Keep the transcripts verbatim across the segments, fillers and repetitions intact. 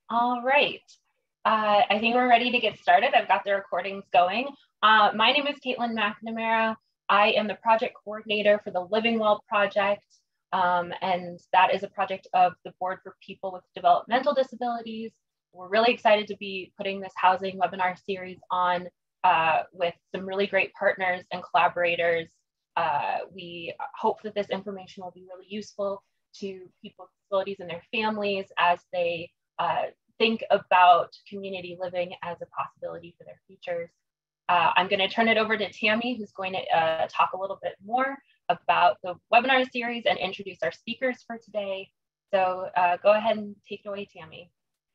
All right. Uh, I think we're ready to get started. I've got the recordings going. Uh, my name is Caitlin McNamara. I am the project coordinator for the Living Well project, um, and that is a project of the Board for People with Developmental Disabilities. We're really excited to be putting this housing webinar series on uh, with some really great partners and collaborators. Uh, we hope that this information will be really useful to people with disabilities and their families as they uh, think about community living as a possibility for their futures. Uh, I'm going to turn it over to Tammy, who's going to uh, talk a little bit more about the webinar series and introduce our speakers for today. So uh, go ahead and take it away, Tammy.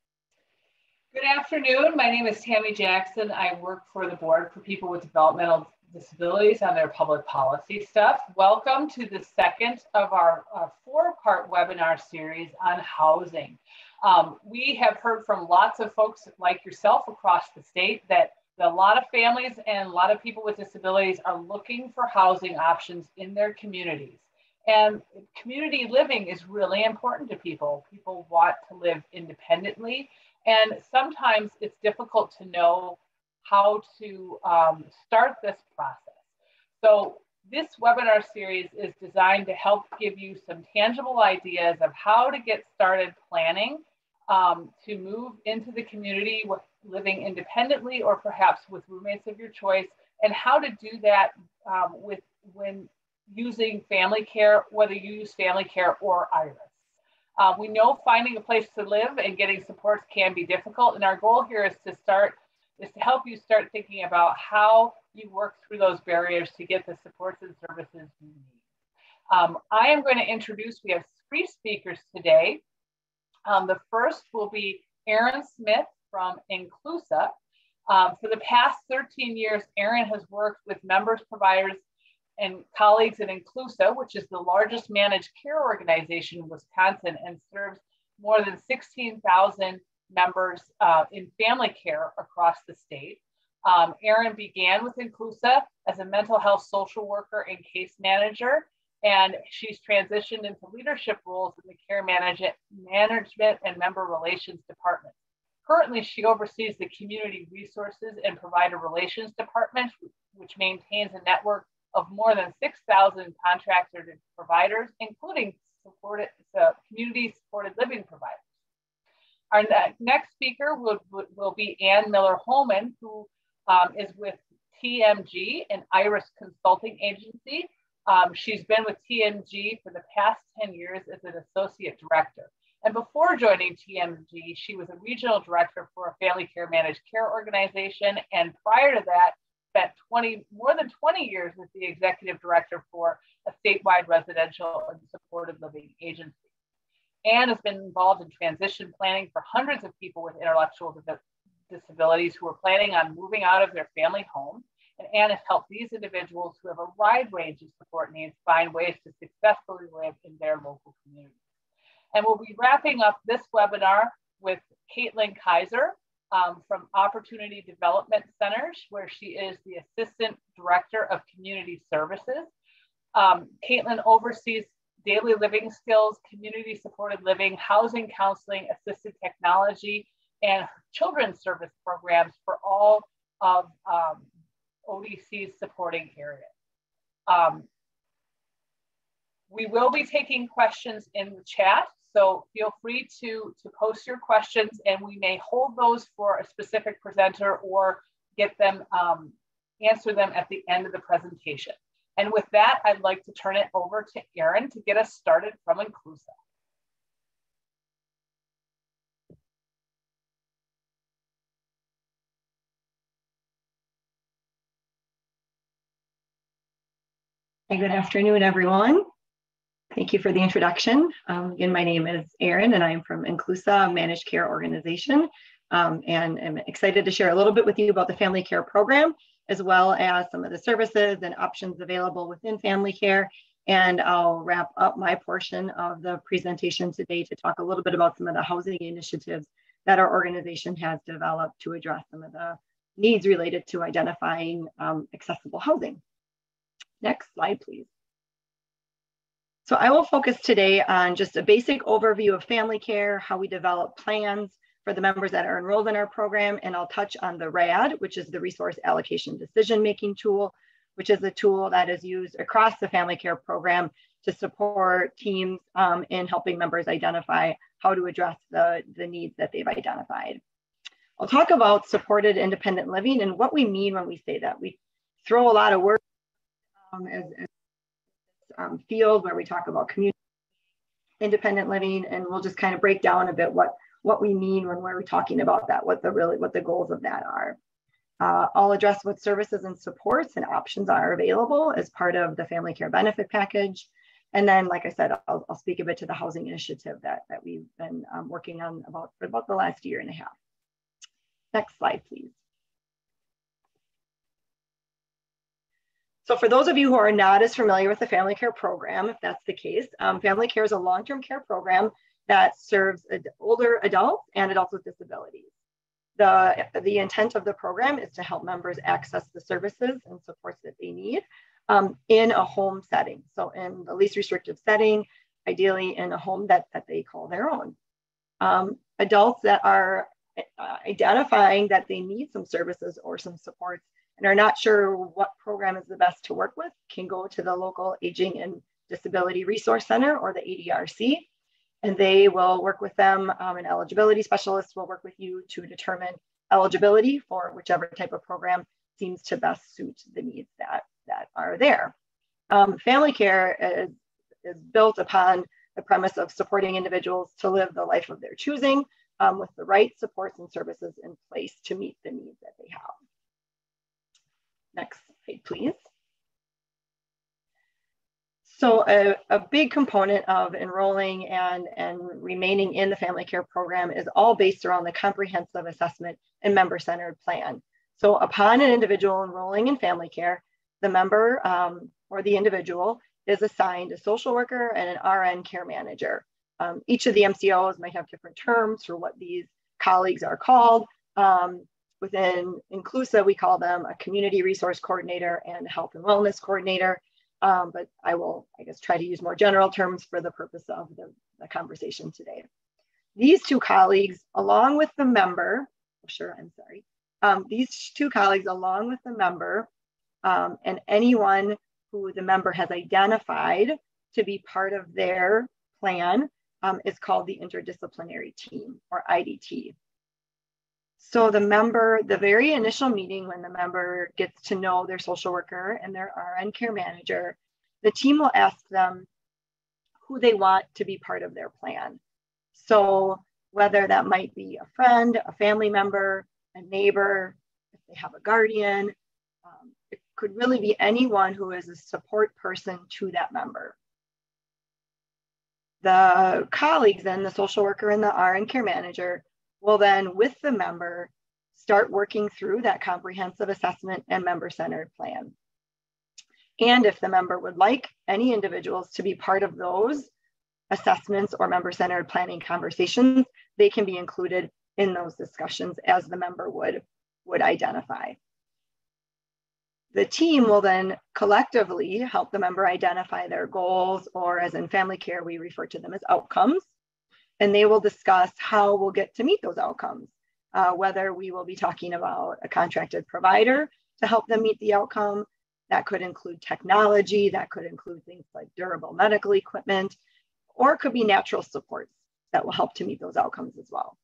Good afternoon. My name is Tammy Jackson. I work for the Board for People with Developmental Disabilities on their public policy stuff. Welcome to the second of our uh, four-part webinar series on housing. Um, we have heard from lots of folks like yourself across the state that a lot of families and a lot of people with disabilities are looking for housing options in their communities. And community living is really important to people. People want to live independently, and sometimes it's difficult to know how to um, start this process. So this webinar series is designed to help give you some tangible ideas of how to get started planning um, to move into the community with living independently or perhaps with roommates of your choice, and how to do that um, with when using family care, whether you use family care or IRIS. Uh, we know finding a place to live and getting supports can be difficult, and our goal here is to start is to help you start thinking about how you work through those barriers to get the supports and services you need. Um, I am going to introduce, we have three speakers today. Um, the first will be Erin Smith from Inclusa. Um, for the past thirteen years, Erin has worked with members, providers, and colleagues at Inclusa, which is the largest managed care organization in Wisconsin and serves more than sixteen thousand members uh, in family care across the state. Um, Erin began with Inclusa as a mental health social worker and case manager, and she's transitioned into leadership roles in the care management, management and member relations department. Currently, she oversees the community resources and provider relations department, which maintains a network of more than six thousand contracted providers, including supported, uh, community supported living providers. Our next speaker will, will be Ann Miller-Holman, who um, is with T M G, an IRIS consulting agency. Um, she's been with T M G for the past ten years as an associate director. And before joining T M G, she was a regional director for a family care managed care organization. And prior to that, spent twenty, more than twenty years as the executive director for a statewide residential and supported living agency. Ann has been involved in transition planning for hundreds of people with intellectual disabilities who are planning on moving out of their family home. And Ann has helped these individuals who have a wide range of support needs find ways to successfully live in their local communities. And we'll be wrapping up this webinar with Caitlin Kaiser um, from Opportunity Development Centers, where she is the Assistant Director of Community Services. Um, Caitlin oversees daily living skills, community supported living, housing counseling, assisted technology, and children's service programs for all of um, O D C's supporting areas. Um, we will be taking questions in the chat, so feel free to, to post your questions, and we may hold those for a specific presenter or get them, um, answer them at the end of the presentation. And with that, I'd like to turn it over to Erin to get us started from Inclusa. Hey, good afternoon, everyone. Thank you for the introduction. Um, again, my name is Erin, and I'm from Inclusa, a managed care organization, um, and I'm excited to share a little bit with you about the family care program, as well as some of the services and options available within family care. And I'll wrap up my portion of the presentation today to talk a little bit about some of the housing initiatives that our organization has developed to address some of the needs related to identifying um, accessible housing. Next slide, please. So I will focus today on just a basic overview of family care, how we develop plans, for the members that are enrolled in our program, and I'll touch on the RAD, which is the Resource Allocation Decision-Making Tool, which is a tool that is used across the family care program to support teams um, in helping members identify how to address the, the needs that they've identified. I'll talk about supported independent living and what we mean when we say that. We throw a lot of words um, as, as um, field where we talk about community independent living, and we'll just kind of break down a bit what, what we mean when we're talking about that, what the really what the goals of that are. Uh, I'll address what services and supports and options are available as part of the family care benefit package. And then, like I said, I'll, I'll speak a bit to the housing initiative that, that we've been um, working on about, for about the last year and a half. Next slide, please. So for those of you who are not as familiar with the family care program, if that's the case, um, family care is a long-term care program that serves ad older adults and adults with disabilities. The, the intent of the program is to help members access the services and supports that they need um, in a home setting. So in the least restrictive setting, ideally in a home that, that they call their own. Um, adults that are uh, identifying that they need some services or some supports and are not sure what program is the best to work with can go to the local Aging and Disability Resource Center or the A D R C. And they will work with them. Um, an eligibility specialist will work with you to determine eligibility for whichever type of program seems to best suit the needs that, that are there. Um, family care is, is built upon the premise of supporting individuals to live the life of their choosing um, with the right supports and services in place to meet the needs that they have. Next slide, please. So a, a big component of enrolling and, and remaining in the family care program is all based around the comprehensive assessment and member-centered plan. So upon an individual enrolling in family care, the member um, or the individual is assigned a social worker and an R N care manager. Um, each of the M C Os might have different terms for what these colleagues are called. Um, within Inclusa, we call them a community resource coordinator and health and wellness coordinator. Um, but I will, I guess, try to use more general terms for the purpose of the, the conversation today. These two colleagues, along with the member, oh, sure, I'm sorry, um, these two colleagues, along with the member, um, and anyone who the member has identified to be part of their plan um, is called the interdisciplinary team, or I D T. So the member, the very initial meeting when the member gets to know their social worker and their R N care manager, the team will ask them who they want to be part of their plan. So whether that might be a friend, a family member, a neighbor, if they have a guardian, um, it could really be anyone who is a support person to that member. The colleagues then, the social worker and the R N care manager, will then, with the member, start working through that comprehensive assessment and member-centered plan. And if the member would like any individuals to be part of those assessments or member-centered planning conversations, they can be included in those discussions as the member would, would identify. The team will then collectively help the member identify their goals, or as in family care, we refer to them as outcomes. And they will discuss how we'll get to meet those outcomes, uh, whether we will be talking about a contracted provider to help them meet the outcome. That could include technology, that could include things like durable medical equipment, or it could be natural supports that will help to meet those outcomes as well.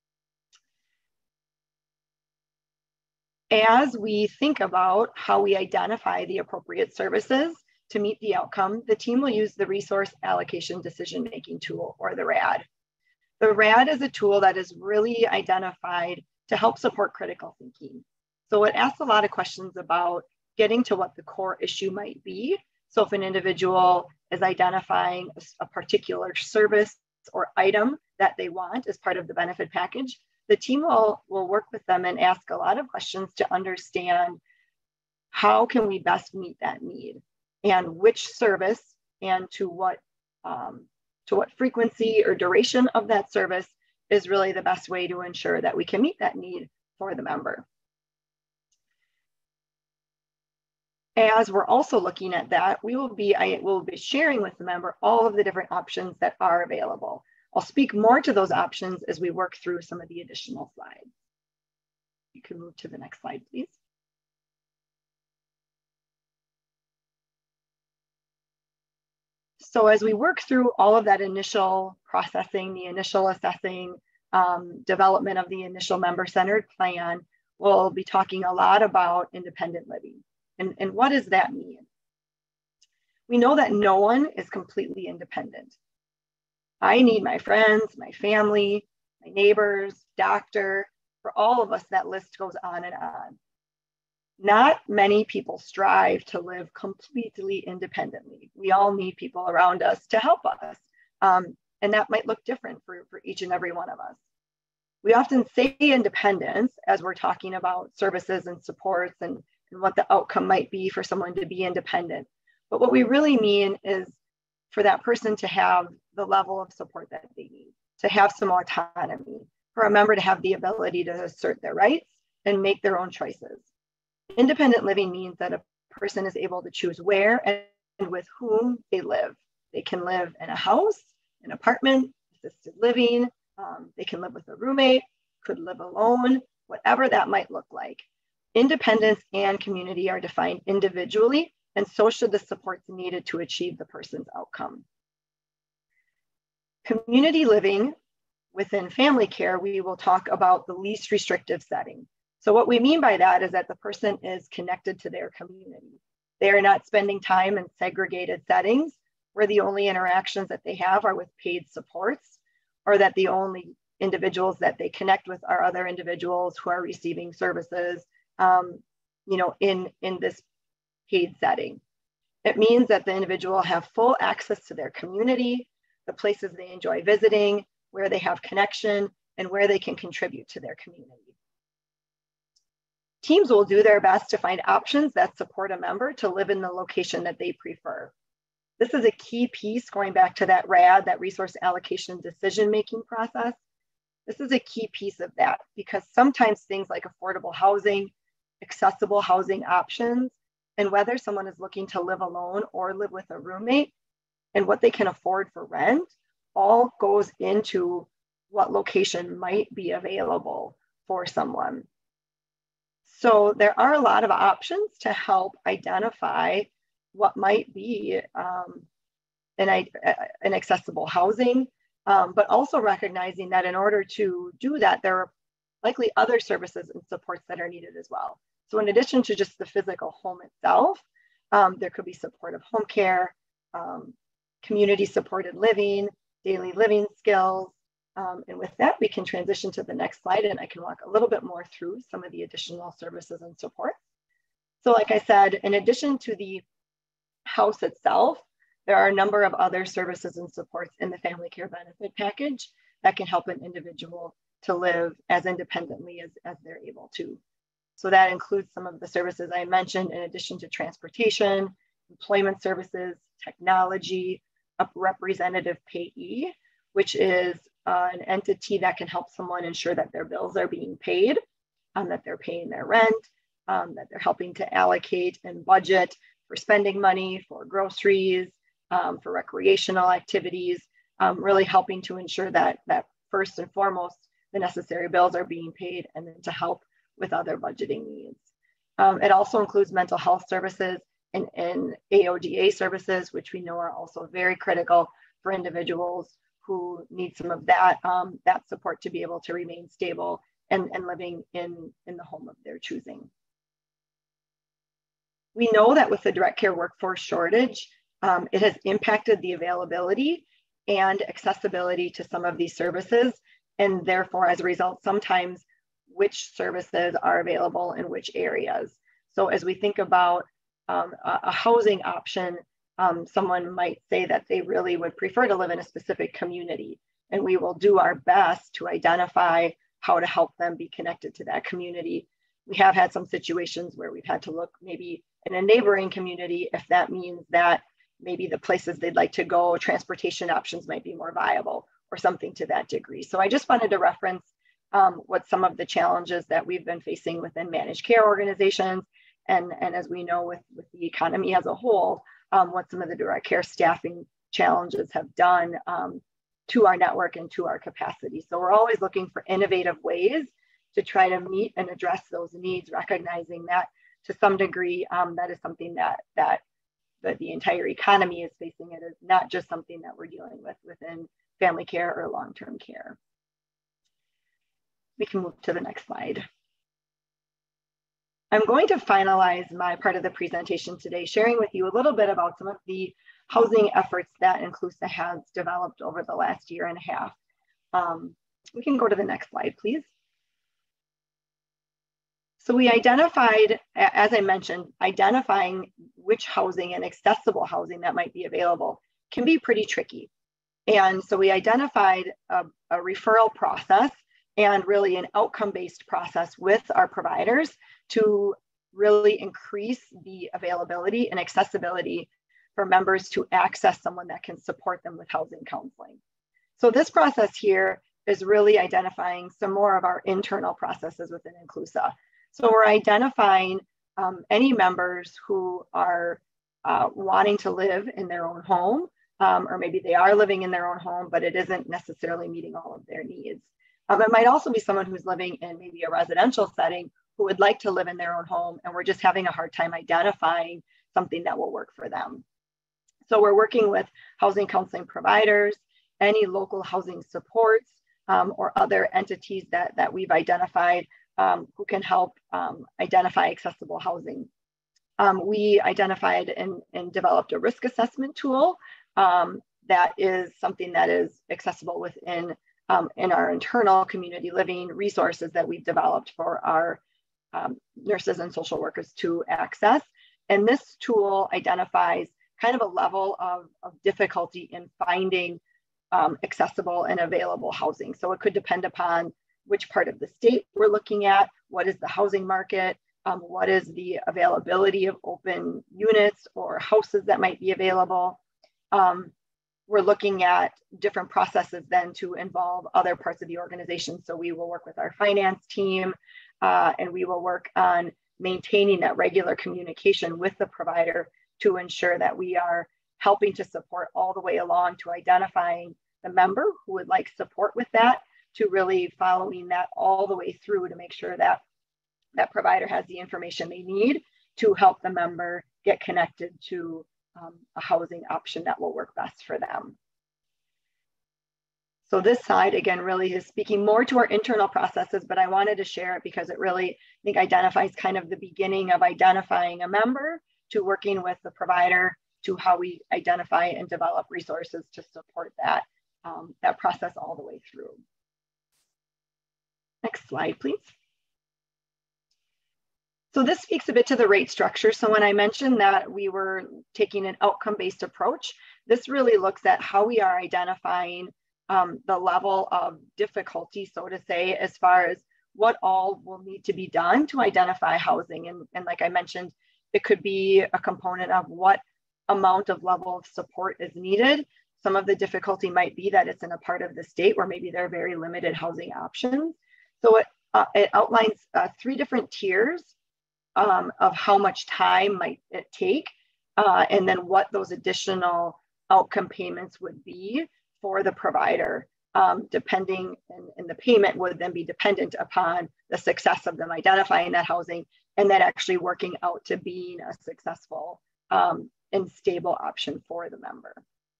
As we think about how we identify the appropriate services to meet the outcome, the team will use the Resource Allocation Decision-Making Tool, or the RAD. The RAD is a tool that is really identified to help support critical thinking. So it asks a lot of questions about getting to what the core issue might be. So if an individual is identifying a, a particular service or item that they want as part of the benefit package, the team will, will work with them and ask a lot of questions to understand how can we best meet that need and which service and to what um, to what frequency or duration of that service is really the best way to ensure that we can meet that need for the member. As we're also looking at that, we will be, I will be sharing with the member all of the different options that are available. I'll speak more to those options as we work through some of the additional slides. You can move to the next slide, please. So as we work through all of that initial processing, the initial assessing, um, development of the initial member-centered plan, we'll be talking a lot about independent living. And, and what does that mean? We know that no one is completely independent. I need my friends, my family, my neighbors, doctor. For all of us, that list goes on and on. Not many people strive to live completely independently. We all need people around us to help us. Um, and that might look different for, for each and every one of us. We often say independence as we're talking about services and supports and, and what the outcome might be for someone to be independent. But what we really mean is for that person to have the level of support that they need, to have some autonomy, for a member to have the ability to assert their rights and make their own choices. Independent living means that a person is able to choose where and with whom they live. They can live in a house, an apartment, assisted living. Um, they can live with a roommate, could live alone, whatever that might look like. Independence and community are defined individually, and so should the supports needed to achieve the person's outcome. Community living within family care, we will talk about the least restrictive setting. So what we mean by that is that the person is connected to their community. They are not spending time in segregated settings where the only interactions that they have are with paid supports, or that the only individuals that they connect with are other individuals who are receiving services, um, you know, in, in this paid setting. It means that the individual will have full access to their community, the places they enjoy visiting, where they have connection, and where they can contribute to their community. Teams will do their best to find options that support a member to live in the location that they prefer. This is a key piece going back to that R A D, that resource allocation decision-making process. This is a key piece of that because sometimes things like affordable housing, accessible housing options, and whether someone is looking to live alone or live with a roommate and what they can afford for rent all goes into what location might be available for someone. So there are a lot of options to help identify what might be um, an, an accessible housing, um, but also recognizing that in order to do that, there are likely other services and supports that are needed as well. So in addition to just the physical home itself, um, there could be supportive home care, um, community supported living, daily living skills. Um, and with that, we can transition to the next slide and I can walk a little bit more through some of the additional services and support. So like I said, in addition to the house itself, there are a number of other services and supports in the family care benefit package that can help an individual to live as independently as, as they're able to. So that includes some of the services I mentioned in addition to transportation, employment services, technology, a representative payee, which is uh, an entity that can help someone ensure that their bills are being paid, um, that they're paying their rent, um, that they're helping to allocate and budget for spending money, for groceries, um, for recreational activities, um, really helping to ensure that, that first and foremost, the necessary bills are being paid and then to help with other budgeting needs. Um, it also includes mental health services and, and A O D A services, which we know are also very critical for individuals who need some of that, um, that support to be able to remain stable and, and living in, in the home of their choosing. We know that with the direct care workforce shortage, um, it has impacted the availability and accessibility to some of these services. And therefore, as a result, sometimes which services are available in which areas. So as we think about um, a, a housing option, um, someone might say that they really would prefer to live in a specific community. And we will do our best to identify how to help them be connected to that community. We have had some situations where we've had to look maybe in a neighboring community if that means that maybe the places they'd like to go, transportation options might be more viable or something to that degree. So I just wanted to reference um, what some of the challenges that we've been facing within managed care organizations. And, and as we know with, with the economy as a whole, um, what some of the direct care staffing challenges have done um, to our network and to our capacity. So we're always looking for innovative ways to try to meet and address those needs, recognizing that to some degree, um, that is something that, that, that the entire economy is facing. It is not just something that we're dealing with within family care or long-term care. We can move to the next slide. I'm going to finalize my part of the presentation today, sharing with you a little bit about some of the housing efforts that Inclusa has developed over the last year and a half. Um, we can go to the next slide, please. So we identified, as I mentioned, identifying which housing and accessible housing that might be available can be pretty tricky. And so we identified a, a referral process and really an outcome-based process with our providers to really increase the availability and accessibility for members to access someone that can support them with housing counseling. So this process here is really identifying some more of our internal processes within Inclusa. So we're identifying um, any members who are uh, wanting to live in their own home, um, or maybe they are living in their own home, but it isn't necessarily meeting all of their needs. Um, it might also be someone who's living in maybe a residential setting who would like to live in their own home, and we're just having a hard time identifying something that will work for them. So we're working with housing counseling providers, any local housing supports, um, or other entities that, that we've identified um, who can help um, identify accessible housing. Um, we identified and, and developed a risk assessment tool um, that is something that is accessible within um, in our internal community living resources that we've developed for our um, nurses and social workers to access. And this tool identifies kind of a level of, of difficulty in finding um, accessible and available housing. So it could depend upon which part of the state we're looking at, what is the housing market, um, what is the availability of open units or houses that might be available. Um, we're looking at different processes then to involve other parts of the organization. So we will work with our finance team uh, and we will work on maintaining that regular communication with the provider to ensure that we are helping to support all the way along to identifying the member who would like support with that, to really following that all the way through to make sure that that provider has the information they need to help the member get connected to um, a housing option that will work best for them. So this side, again, really is speaking more to our internal processes, but I wanted to share it because it really, I think, identifies kind of the beginning of identifying a member to working with the provider to how we identify and develop resources to support that, um, that process all the way through. Next slide, please. So this speaks a bit to the rate structure. So when I mentioned that we were taking an outcome-based approach, this really looks at how we are identifying um, the level of difficulty, so to say, as far as what all will need to be done to identify housing. And, and like I mentioned, it could be a component of what amount of level of support is needed. Some of the difficulty might be that it's in a part of the state where maybe there are very limited housing options. So it, uh, it outlines uh, three different tiers um, of how much time might it take, uh, and then what those additional outcome payments would be for the provider, um, depending, and, and the payment would then be dependent upon the success of them identifying that housing and then actually working out to being a successful um, and stable option for the member.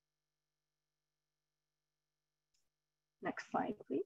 Next slide, please.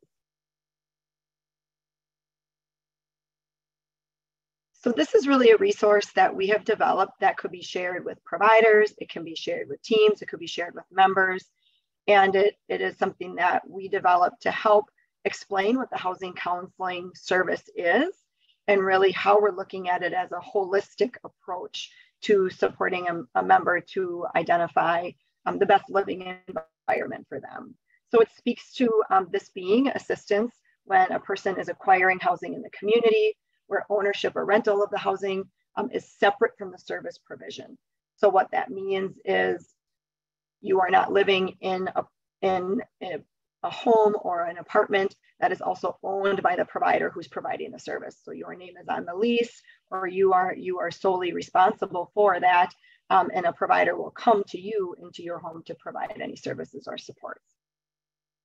So this is really a resource that we have developed that could be shared with providers, it can be shared with teams, it could be shared with members, and it, it is something that we developed to help explain what the housing counseling service is and really how we're looking at it as a holistic approach to supporting a, a member to identify um, the best living environment for them. So it speaks to um, this being assistance when a person is acquiring housing in the community, where ownership or rental of the housing um, is separate from the service provision. So what that means is you are not living in a, in a, a home or an apartment that is also owned by the provider who's providing the service. So your name is on the lease, or you are, you are solely responsible for that, um, and a provider will come to you into your home to provide any services or supports.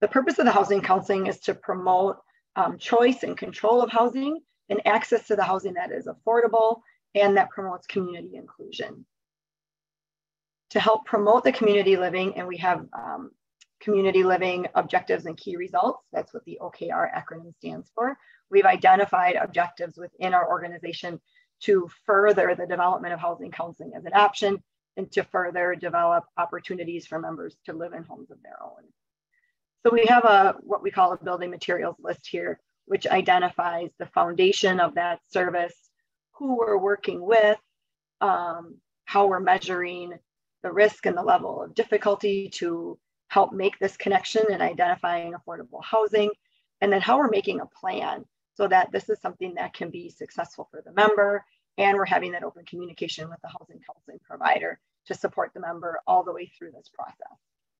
The purpose of the housing counseling is to promote um, choice and control of housing and access to the housing that is affordable and that promotes community inclusion. To help promote the community living, and we have um, community living objectives and key results. That's what the O K R acronym stands for. We've identified objectives within our organization to further the development of housing counseling as an option and to further develop opportunities for members to live in homes of their own. So we have a what we call a building materials list here, which identifies the foundation of that service, who we're working with, um, how we're measuring the risk and the level of difficulty to help make this connection and identifying affordable housing, and then how we're making a plan so that this is something that can be successful for the member, and we're having that open communication with the housing counseling provider to support the member all the way through this process.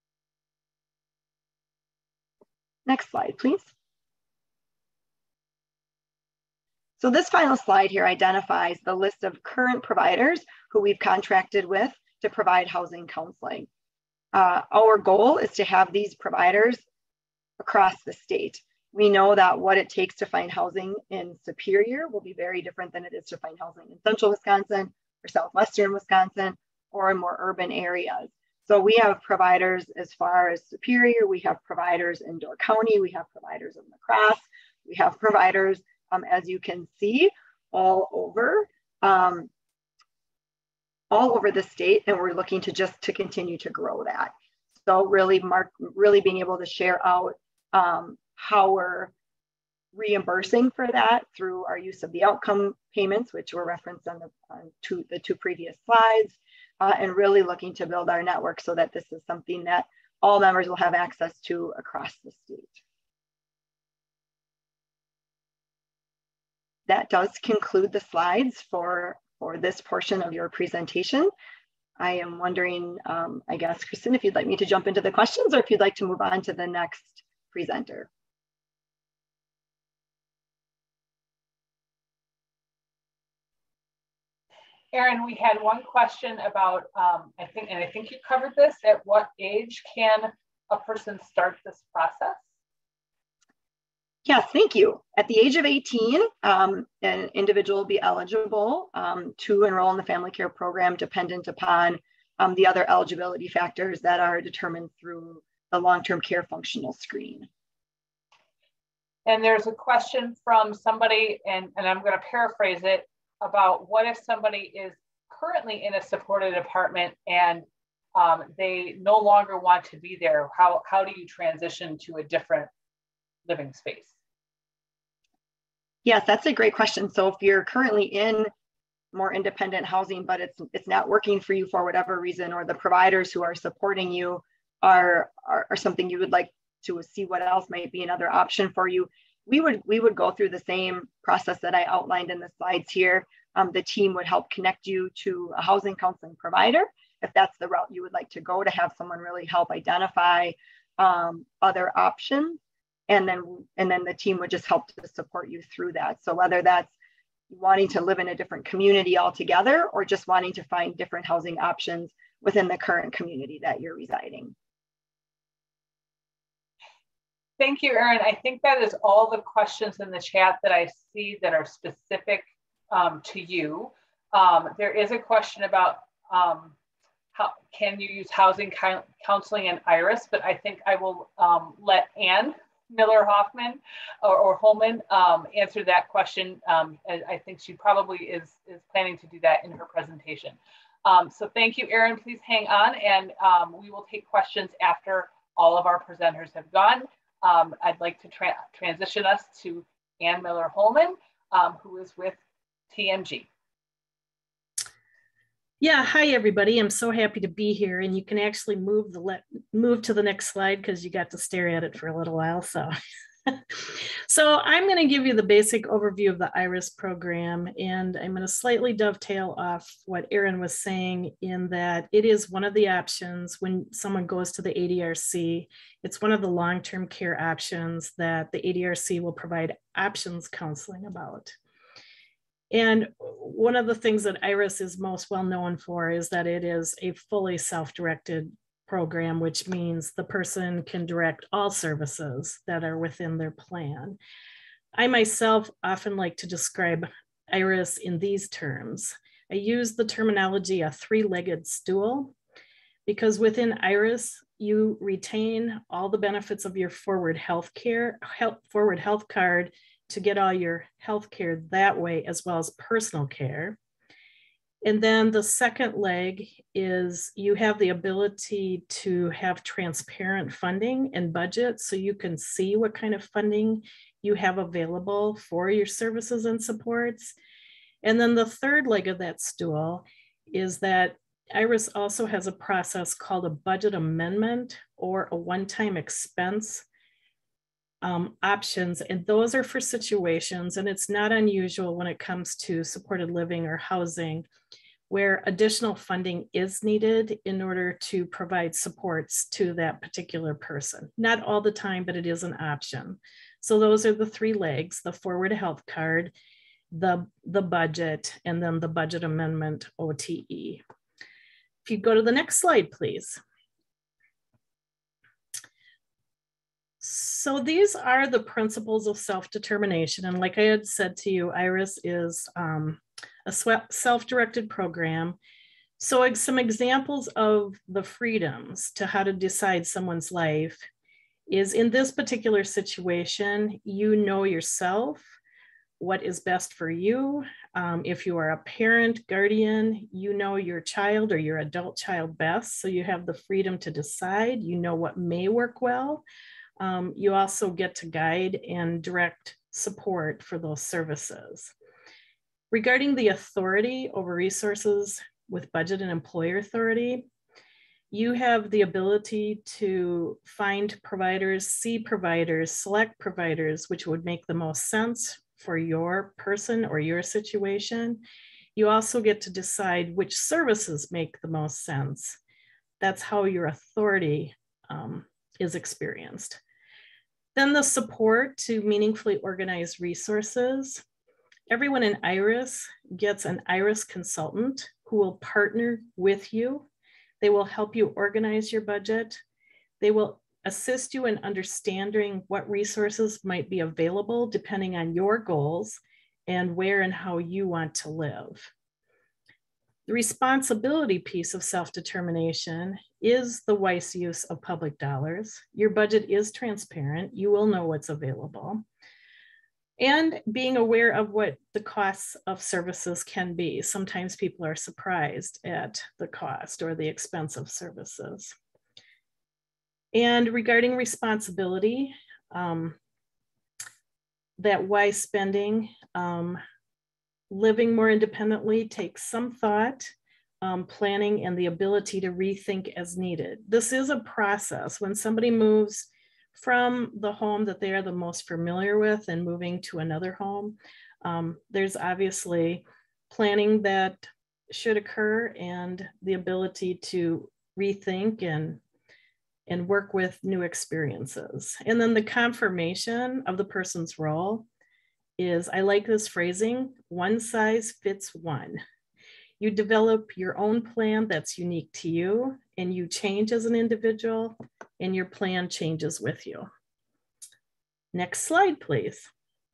Next slide, please. So this final slide here identifies the list of current providers who we've contracted with to provide housing counseling. Uh, our goal is to have these providers across the state. We know that what it takes to find housing in Superior will be very different than it is to find housing in Central Wisconsin or Southwestern Wisconsin or in more urban areas. So we have providers as far as Superior, we have providers in Door County, we have providers in La Crosse, we have providers, um, as you can see, all over. Um, all over the state, and we're looking to just to continue to grow that. So really, Mark, really being able to share out um, how we're reimbursing for that through our use of the outcome payments, which were referenced on the, on two, the two previous slides, uh, and really looking to build our network so that this is something that all members will have access to across the state. That does conclude the slides for for this portion of your presentation. I am wondering, um, I guess, Kristen, if you'd like me to jump into the questions or if you'd like to move on to the next presenter. Erin, we had one question about, um, I think, and I think you covered this, at what age can a person start this process? Yes, thank you. At the age of eighteen, um, an individual will be eligible um, to enroll in the family care program dependent upon um, the other eligibility factors that are determined through the long-term care functional screen. And there's a question from somebody, and, and I'm going to paraphrase it, about what if somebody is currently in a supported apartment and um, they no longer want to be there? How, how do you transition to a different living space? Yes, that's a great question. So if you're currently in more independent housing, but it's it's not working for you for whatever reason, or the providers who are supporting you are, are, are something you would like to see what else might be another option for you, we would we would go through the same process that I outlined in the slides here. Um, the team would help connect you to a housing counseling provider if that's the route you would like to go, to have someone really help identify um, other options. And then, and then the team would just help to support you through that. So whether that's wanting to live in a different community altogether or just wanting to find different housing options within the current community that you're residing. Thank you, Erin. I think that is all the questions in the chat that I see that are specific um, to you. Um, there is a question about um, how can you use housing counseling and IRIS, but I think I will um, let Ann Miller Hoffman or, or Holman um, answer that question. Um, I think she probably is, is planning to do that in her presentation. Um, so thank you, Erin. Please hang on, and um, we will take questions after all of our presenters have gone. Um, I'd like to tra transition us to Ann Miller Holman, um, who is with T M G. Yeah, hi everybody. I'm so happy to be here, and you can actually move the let move to the next slide because you got to stare at it for a little while. So, so I'm going to give you the basic overview of the IRIS program, and I'm going to slightly dovetail off what Erin was saying in that it is one of the options when someone goes to the A D R C. It's one of the long-term care options that the A D R C will provide options counseling about. And one of the things that IRIS is most well known for is that it is a fully self-directed program, which means the person can direct all services that are within their plan. I myself often like to describe IRIS in these terms. I use the terminology a three-legged stool because within IRIS, you retain all the benefits of your forward health care, health, forward health card to get all your health care that way, as well as personal care. And then the second leg is you have the ability to have transparent funding and budget so you can see what kind of funding you have available for your services and supports. And then the third leg of that stool is that IRIS also has a process called a budget amendment or a one-time expense um, options. And those are for situations, and it's not unusual when it comes to supported living or housing, where additional funding is needed in order to provide supports to that particular person. Not all the time, but it is an option. So those are the three legs: the forward health card, the, the budget, and then the budget amendment O T E. If you go to the next slide, please. So these are the principles of self-determination. And like I had said to you, IRIS is um, a self-directed program. So some examples of the freedoms to how to decide someone's life is, in this particular situation, you know yourself, what is best for you. Um, if you are a parent, guardian, you know your child or your adult child best. So you have the freedom to decide, you know what may work well. Um, you also get to guide and direct support for those services. Regarding the authority over resources with budget and employer authority, you have the ability to find providers, see providers, select providers, which would make the most sense for your person or your situation. You also get to decide which services make the most sense. That's how your authority um, is experienced. Then the support to meaningfully organize resources. Everyone in IRIS gets an IRIS consultant who will partner with you. They will help you organize your budget. They will assist you in understanding what resources might be available depending on your goals and where and how you want to live. The responsibility piece of self-determination is the wise use of public dollars. Your budget is transparent. You will know what's available. And being aware of what the costs of services can be. Sometimes people are surprised at the cost or the expense of services. And regarding responsibility, um, that wise spending, um, living more independently takes some thought, um, planning, and the ability to rethink as needed. This is a process. When somebody moves from the home that they are the most familiar with and moving to another home, um, there's obviously planning that should occur and the ability to rethink and, and work with new experiences. And then the confirmation of the person's role is, I like this phrasing, one size fits one. You develop your own plan that's unique to you, and you change as an individual, and your plan changes with you. Next slide, please.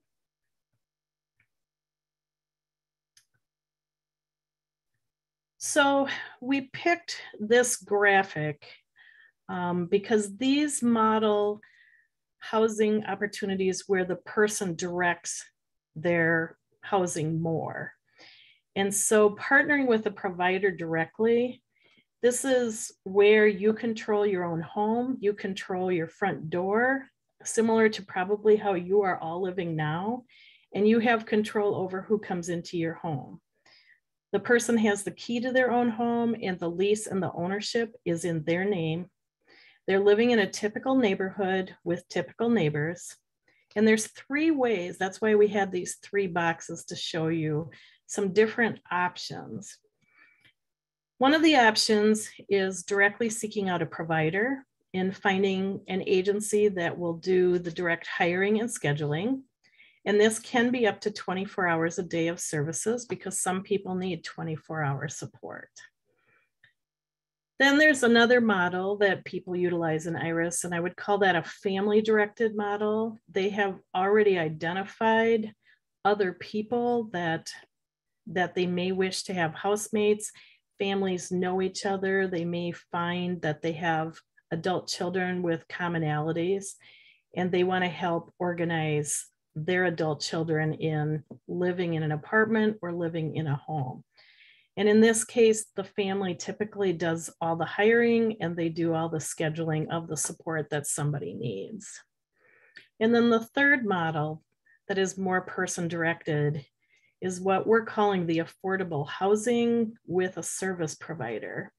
So we picked this graphic um, because these model housing opportunities where the person directs their housing more. And so partnering with a provider directly, this is where you control your own home, you control your front door, similar to probably how you are all living now, and you have control over who comes into your home. The person has the key to their own home, and the lease and the ownership is in their name. They're living in a typical neighborhood with typical neighbors. And there's three ways, that's why we had these three boxes to show you some different options. One of the options is directly seeking out a provider and finding an agency that will do the direct hiring and scheduling. And this can be up to twenty-four hours a day of services because some people need twenty-four hour support. Then there's another model that people utilize in IRIS, and I would call that a family-directed model. They have already identified other people that, that they may wish to have housemates. Families know each other. They may find that they have adult children with commonalities, and they want to help organize their adult children in living in an apartment or living in a home. And in this case, the family typically does all the hiring and they do all the scheduling of the support that somebody needs. And then the third model that is more person-directed is what we're calling the affordable housing with a service provider.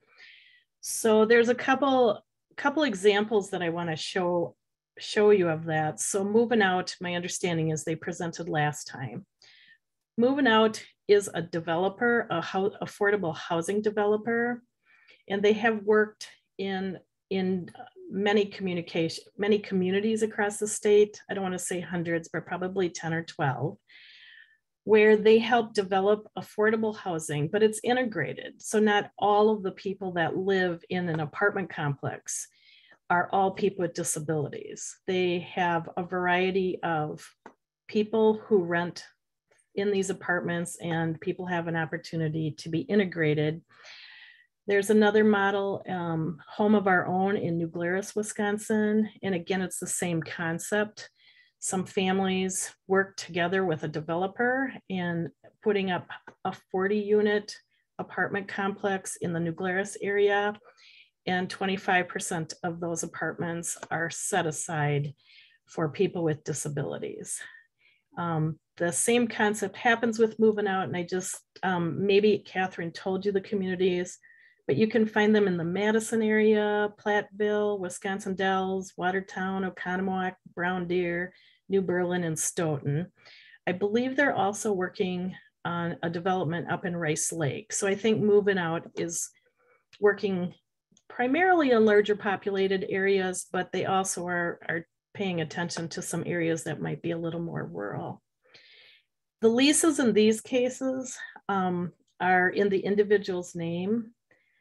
So there's a couple, couple examples that I want to show, show you of that. So Moving Out, my understanding is they presented last time. Moving Out is a developer, a ho affordable housing developer, and they have worked in, in many communication, many communities across the state. I don't want to say hundreds, but probably ten or twelve, where they help develop affordable housing, but it's integrated. So not all of the people that live in an apartment complex are all people with disabilities. They have a variety of people who rent in these apartments, and people have an opportunity to be integrated. There's another model, um, Home of Our Own in New Glarus, Wisconsin. And again, it's the same concept. Some families work together with a developer and putting up a forty unit apartment complex in the New Glarus area. And twenty-five percent of those apartments are set aside for people with disabilities. Um, the same concept happens with Moving Out, and I just, um, maybe Catherine told you the communities, but you can find them in the Madison area, Platteville, Wisconsin Dells, Watertown, Oconomowoc, Brown Deer, New Berlin, and Stoughton. I believe they're also working on a development up in Rice Lake. So I think Moving Out is working primarily in larger populated areas, but they also are, are paying attention to some areas that might be a little more rural. The leases in these cases um, are in the individual's name,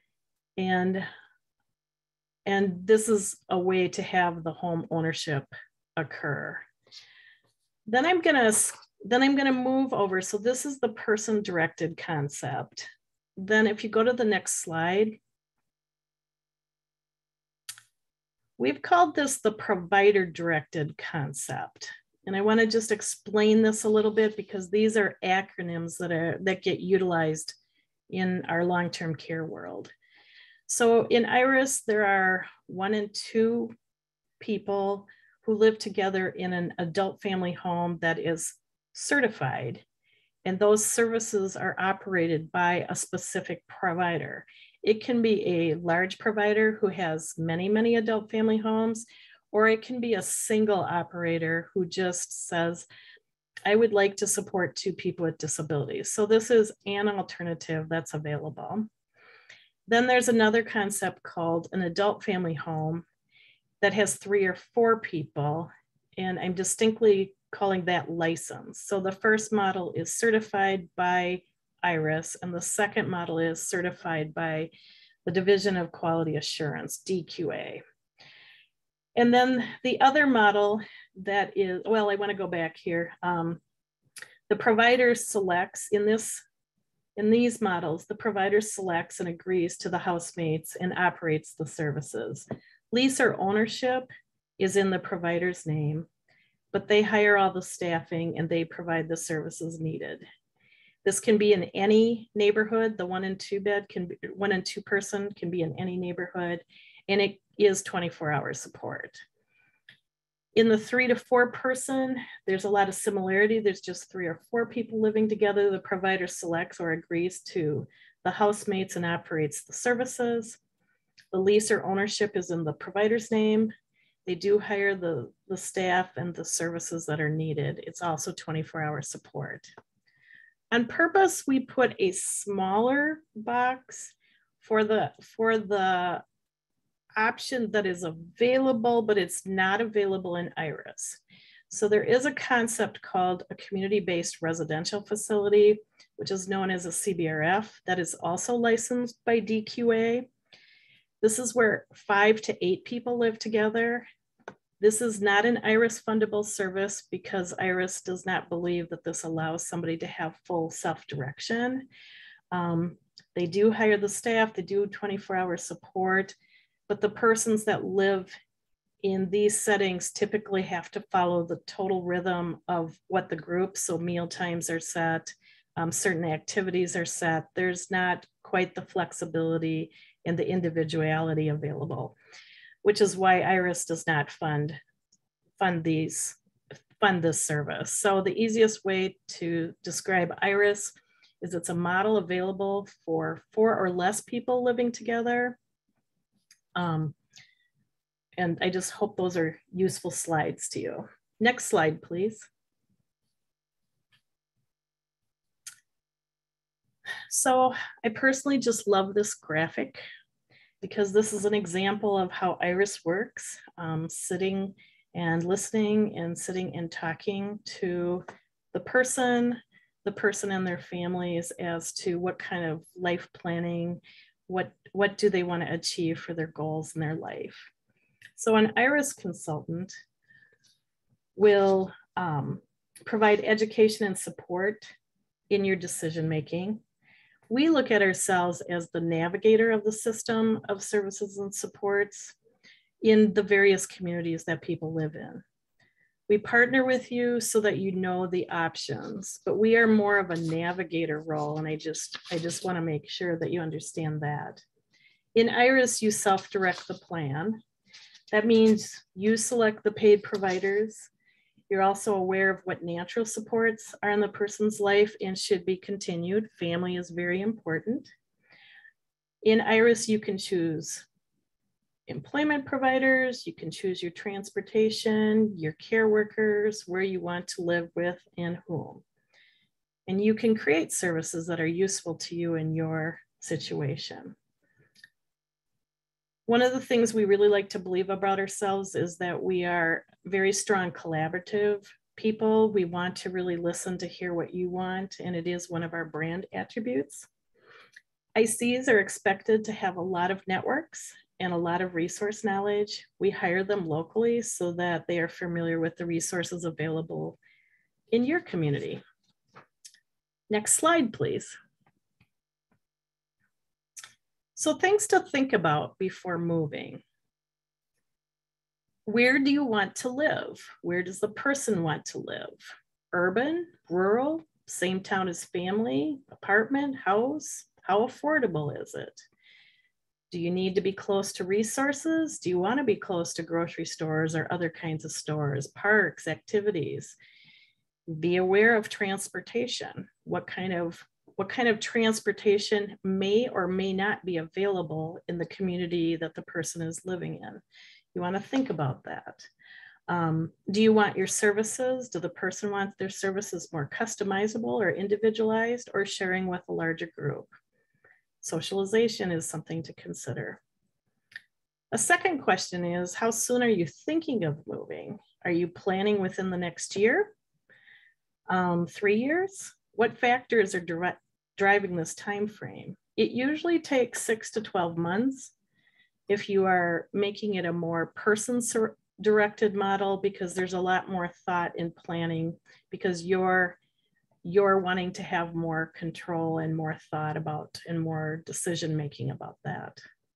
and, and this is a way to have the home ownership occur. Then I'm gonna, then I'm gonna move over. So this is the person-directed concept. Then if you go to the next slide, we've called this the provider-directed concept. And I want to just explain this a little bit because these are acronyms that are that get utilized in our long-term care world. So in IRIS, there are one and two people who live together in an adult family home that is certified. And those services are operated by a specific provider. It can be a large provider who has many, many adult family homes, or it can be a single operator who just says, I would like to support two people with disabilities. So this is an alternative that's available. Then there's another concept called an adult family home that has three or four people, and I'm distinctly calling that licensed. So the first model is certified by IRIS, and the second model is certified by the Division of Quality Assurance, D Q A. And then the other model that is, well, I want to go back here. Um, the provider selects in this, in these models, the provider selects and agrees to the housemates and operates the services. Lease or ownership is in the provider's name, but they hire all the staffing and they provide the services needed. This can be in any neighborhood. The one and two bed can be, one and two person can be in any neighborhood, and it is twenty-four hour support. In the three to four person, there's a lot of similarity. There's just three or four people living together. The provider selects or agrees to the housemates and operates the services. The lease or ownership is in the provider's name. They do hire the, the staff and the services that are needed. It's also twenty-four hour support. On purpose, we put a smaller box for the, for the option that is available, but it's not available in IRIS. So there is a concept called a community-based residential facility, which is known as a C B R F, that is also licensed by D Q A. This is where five to eight people live together. This is not an IRIS fundable service because IRIS does not believe that this allows somebody to have full self-direction. Um, they do hire the staff, they do twenty-four hour support, but the persons that live in these settings typically have to follow the total rhythm of what the group, so meal times are set, um, certain activities are set. There's not quite the flexibility and the individuality available, which is why IRIS does not fund, fund these, fund this service. So the easiest way to describe IRIS is it's a model available for four or less people living together. Um, and I just hope those are useful slides to you. Next slide, please. So I personally just love this graphic because this is an example of how IRIS works, um, sitting and listening and sitting and talking to the person, the person and their families as to what kind of life planning, what, what do they want to achieve for their goals in their life. So an IRIS consultant will um, provide education and support in your decision-making. We look at ourselves as the navigator of the system of services and supports in the various communities that people live in. We partner with you so that you know the options, but we are more of a navigator role, and I just, I just want to make sure that you understand that. In IRIS, you self-direct the plan. That means you select the paid providers. You're also aware of what natural supports are in the person's life and should be continued. Family is very important. In IRIS, you can choose employment providers, you can choose your transportation, your care workers, where you want to live with and whom. And you can create services that are useful to you in your situation. One of the things we really like to believe about ourselves is that we are very strong collaborative people. We want to really listen to hear what you want, and it is one of our brand attributes. I Cs are expected to have a lot of networks and a lot of resource knowledge. We hire them locally so that they are familiar with the resources available in your community. Next slide, please. So things to think about before moving. Where do you want to live? Where does the person want to live? Urban, rural, same town as family, apartment, house? How affordable is it? Do you need to be close to resources? Do you want to be close to grocery stores or other kinds of stores, parks, activities? Be aware of transportation. What kind of What kind of transportation may or may not be available in the community that the person is living in? You want to think about that. Um, do you want your services? Do the person want their services more customizable or individualized, or sharing with a larger group? Socialization is something to consider. A second question is, how soon are you thinking of moving? Are you planning within the next year? Um, three years? What factors are direct, driving this time frame? It usually takes six to twelve months if you are making it a more person-directed model, because there's a lot more thought in planning, because you're, you're wanting to have more control and more thought about and more decision-making about that.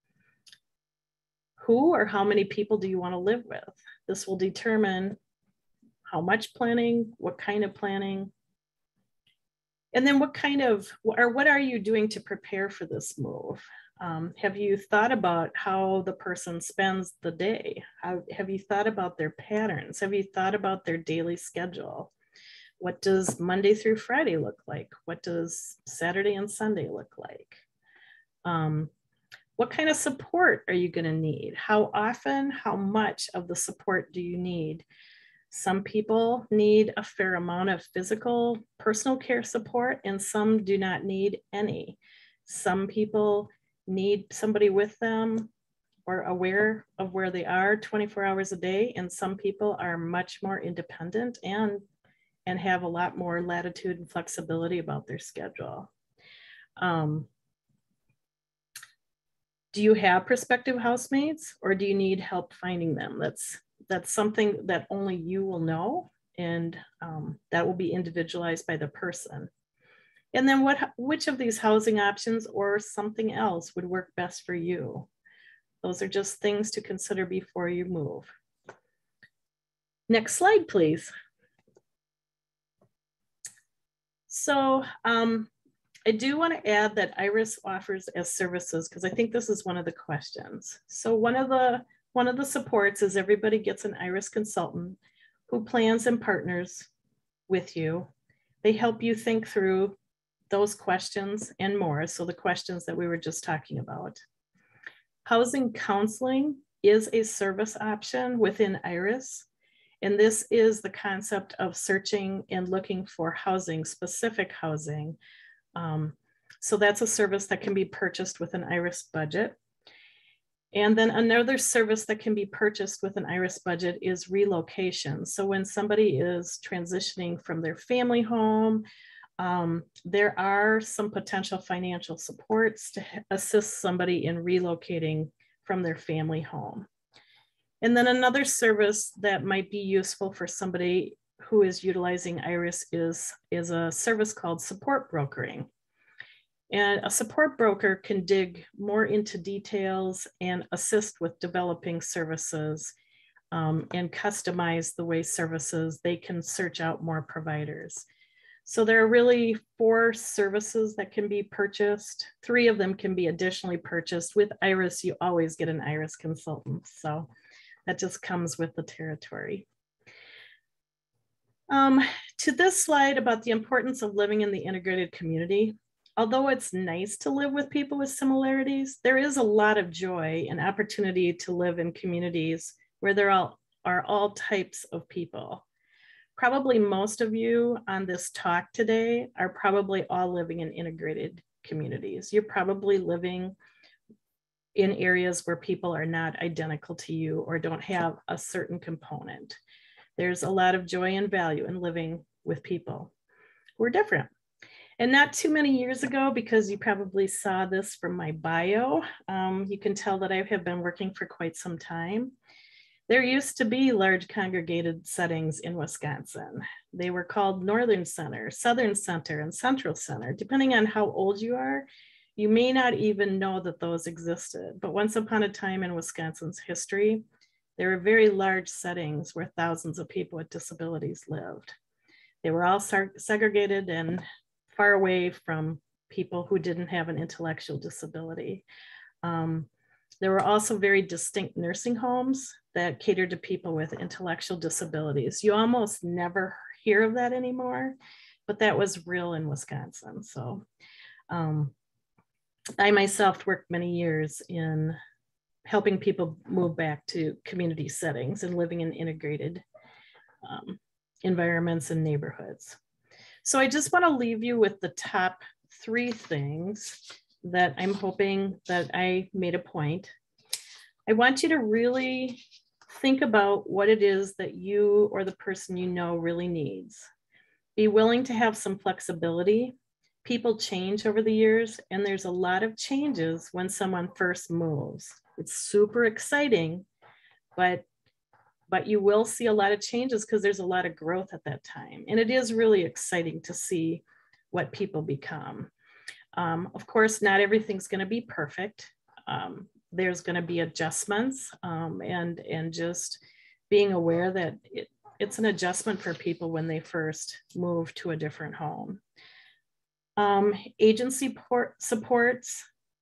Who or how many people do you want to live with? This will determine how much planning, what kind of planning, and then what kind of, or what are you doing to prepare for this move? Um, have you thought about how the person spends the day? How, have you thought about their patterns? Have you thought about their daily schedule? What does Monday through Friday look like? What does Saturday and Sunday look like? Um, what kind of support are you going to need? How often, how much of the support do you need? Some people need a fair amount of physical, personal care support, and some do not need any. Some people need somebody with them or aware of where they are twenty-four hours a day, and some people are much more independent and, and have a lot more latitude and flexibility about their schedule. Um, Do you have prospective housemates, or do you need help finding them? That's, that's something that only you will know, and um, that will be individualized by the person. And then what, which of these housing options or something else would work best for you? Those are just things to consider before you move. Next slide, please. So um, I do want to add that IRIS offers as services, because I think this is one of the questions. So one of the, one of the supports is everybody gets an IRIS consultant who plans and partners with you. They help you think through those questions and more. So the questions that we were just talking about. Housing counseling is a service option within IRIS. And this is the concept of searching and looking for housing, specific housing. Um, so that's a service that can be purchased with an IRIS budget. And then another service that can be purchased with an IRIS budget is relocation. So when somebody is transitioning from their family home, um, there are some potential financial supports to assist somebody in relocating from their family home. And then another service that might be useful for somebody who is utilizing IRIS is, is a service called support brokering. And a support broker can dig more into details and assist with developing services um, and customize the way services, they can search out more providers. So there are really four services that can be purchased. Three of them can be additionally purchased. With IRIS, you always get an IRIS consultant. So that just comes with the territory. Um, to this slide about the importance of living in the integrated community, although it's nice to live with people with similarities, there is a lot of joy and opportunity to live in communities where there are, are all types of people. Probably most of you on this talk today are probably all living in integrated communities. You're probably living in areas where people are not identical to you or don't have a certain component. There's a lot of joy and value in living with people who are different. And not too many years ago, because you probably saw this from my bio, um, you can tell that I have been working for quite some time. There used to be large congregated settings in Wisconsin. They were called Northern Center, Southern Center, and Central Center. Depending on how old you are, you may not even know that those existed. But once upon a time in Wisconsin's history, there were very large settings where thousands of people with disabilities lived. They were all segregated and far away from people who didn't have an intellectual disability. Um, there were also very distinct nursing homes that catered to people with intellectual disabilities. You almost never hear of that anymore, but that was real in Wisconsin. So um, I myself worked many years in helping people move back to community settings and living in integrated um, environments and neighborhoods. So I just want to leave you with the top three things that I'm hoping that I made a point. I want you to really think about what it is that you or the person you know really needs. Be willing to have some flexibility. People change over the years, and there's a lot of changes when someone first moves. It's super exciting, but but you will see a lot of changes because there's a lot of growth at that time. And it is really exciting to see what people become. Um, of course, not everything's gonna be perfect. Um, there's gonna be adjustments um, and, and just being aware that it, it's an adjustment for people when they first move to a different home. Um, agency port, supports,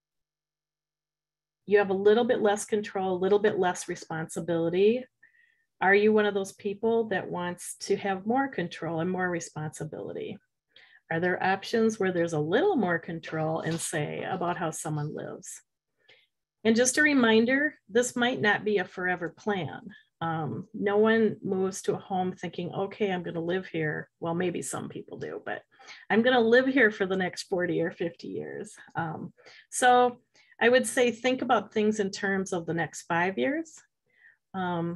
you have a little bit less control, a little bit less responsibility. Are you one of those people that wants to have more control and more responsibility? Are there options where there's a little more control and say about how someone lives? And just a reminder, this might not be a forever plan. Um, no one moves to a home thinking, okay, I'm gonna live here. Well, maybe some people do, but I'm gonna live here for the next forty or fifty years. Um, so I would say, think about things in terms of the next five years. Um,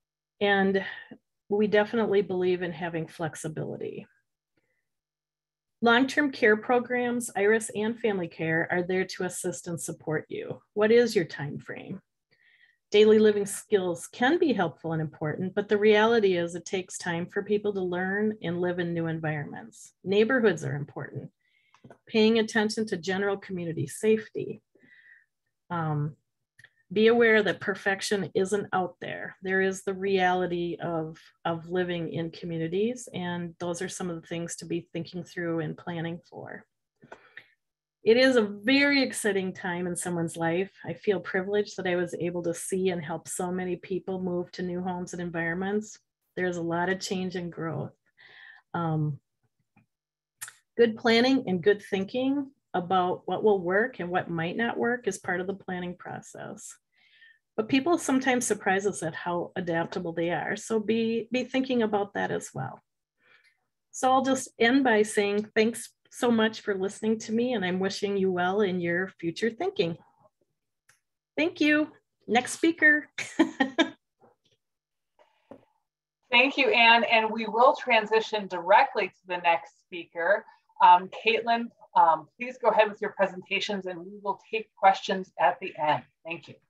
and we definitely believe in having flexibility. Long-term care programs, Iris and Family Care, are there to assist and support you. What is your time frame? Daily living skills can be helpful and important, but the reality is it takes time for people to learn and live in new environments. Neighborhoods are important. Paying attention to general community safety. Um, be aware that perfection isn't out there. There is the reality of, of living in communities, and those are some of the things to be thinking through and planning for. It is a very exciting time in someone's life. I feel privileged that I was able to see and help so many people move to new homes and environments. There's a lot of change and growth. Um, good planning and good thinking about what will work and what might not work is part of the planning process. But people sometimes surprise us at how adaptable they are. So be, be thinking about that as well. So I'll just end by saying thanks so much for listening to me, and I'm wishing you well in your future thinking. Thank you. Next speaker. Thank you, Anne. And we will transition directly to the next speaker. Um, Caitlin, um, please go ahead with your presentations and we will take questions at the end. Thank you.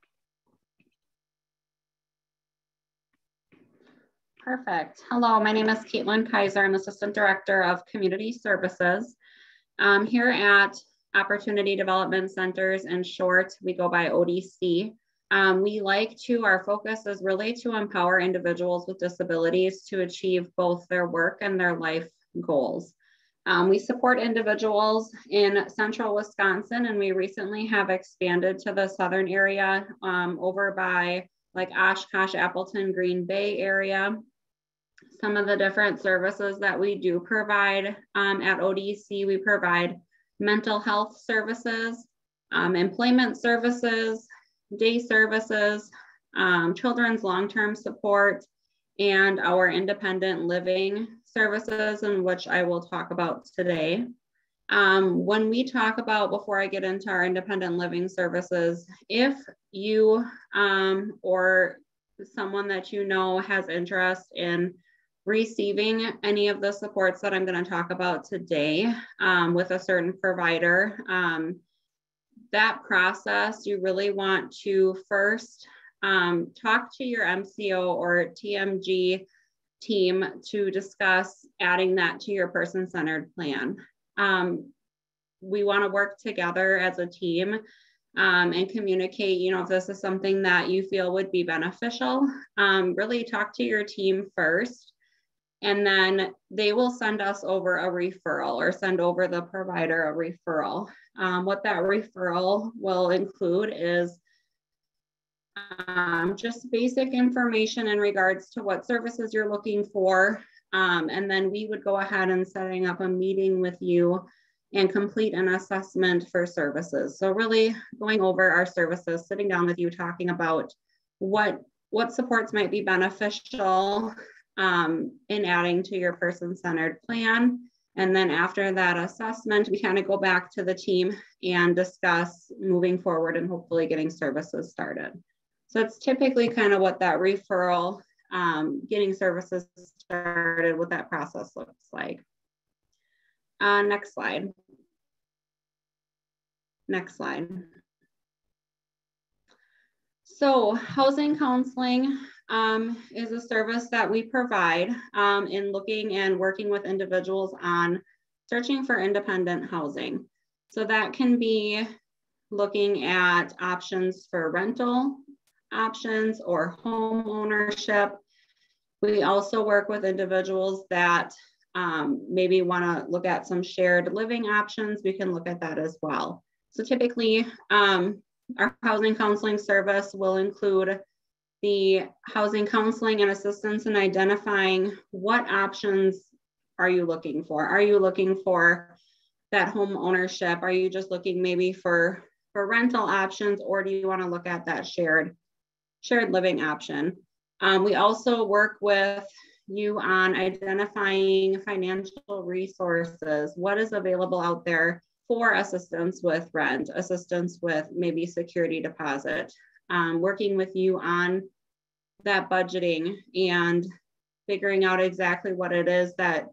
Perfect. Hello, my name is Caitlin Kaiser. I'm Assistant Director of Community Services. Um, here at Opportunity Development Centers, in short, we go by O D C. Um, we like to, our focus is really to empower individuals with disabilities to achieve both their work and their life goals. Um, we support individuals in central Wisconsin, and we recently have expanded to the southern area um, over by like Oshkosh, Appleton, Green Bay area. Some of the different services that we do provide um, at O D C, we provide mental health services, um, employment services, day services, um, children's long-term support, and our independent living services, in which I will talk about today. Um, when we talk about, before I get into our independent living services, if you um, or someone that you know has interest in receiving any of the supports that I'm going to talk about today um, with a certain provider, um, that process, you really want to first um, talk to your M C O or T M G team to discuss adding that to your person-centered plan. Um, we want to work together as a team um, and communicate, you know, if this is something that you feel would be beneficial, um, really talk to your team first, and then they will send us over a referral or send over the provider a referral. Um, what that referral will include is um, just basic information in regards to what services you're looking for. Um, and then we would go ahead and setting up a meeting with you and complete an assessment for services. So really going over our services, sitting down with you, talking about what, what supports might be beneficial um, in adding to your person-centered plan. And then after that assessment, we kind of go back to the team and discuss moving forward and hopefully getting services started. So it's typically kind of what that referral, um, getting services started, what that process looks like. Uh, next slide. Next slide. So housing counseling um, is a service that we provide um, in looking and working with individuals on searching for independent housing. So that can be looking at options for rental options or home ownership. We also work with individuals that um, maybe want to look at some shared living options. We can look at that as well. So typically, um, our housing counseling service will include the housing counseling and assistance in identifying what options are you looking for. Are you looking for that home ownership? Are you just looking maybe for, for rental options, or do you want to look at that shared, shared living option? Um, we also work with you on identifying financial resources. What is available out there for assistance with rent, assistance with maybe security deposit, um, working with you on that budgeting and figuring out exactly what it is that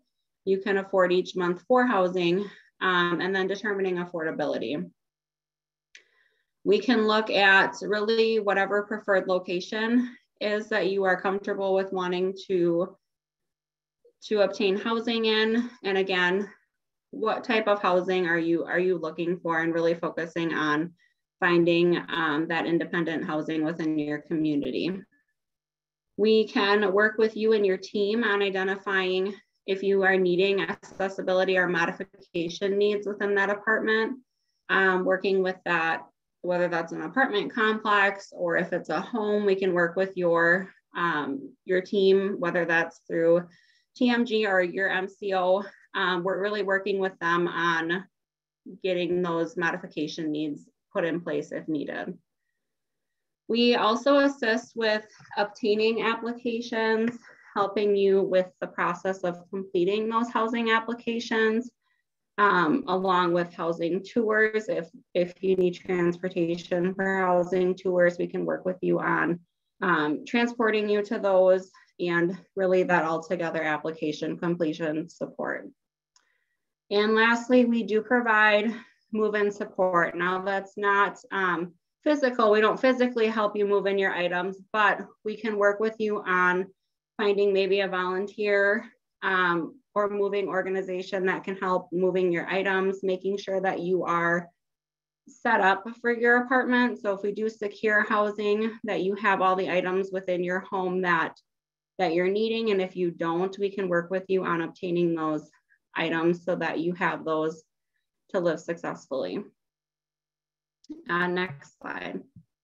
you can afford each month for housing, um, and then determining affordability. We can look at really whatever preferred location is that you are comfortable with wanting to, to obtain housing in. And again, what type of housing are you, are you looking for, and really focusing on finding um, that independent housing within your community. We can work with you and your team on identifying if you are needing accessibility or modification needs within that apartment, um, working with that, whether that's an apartment complex or if it's a home. We can work with your, um, your team, whether that's through T M G or your M C O. Um, we're really working with them on getting those modification needs put in place if needed. We also assist with obtaining applications, helping you with the process of completing those housing applications, um, along with housing tours. If, if you need transportation for housing tours, we can work with you on um, transporting you to those, and really that altogether application completion support. And lastly, we do provide move-in support. Now that's not um, physical. We don't physically help you move in your items, but we can work with you on finding maybe a volunteer um, or moving organization that can help moving your items, making sure that you are set up for your apartment. So if we do secure housing, that you have all the items within your home that, that you're needing. And if you don't, we can work with you on obtaining those items so that you have those to live successfully. Uh, next slide.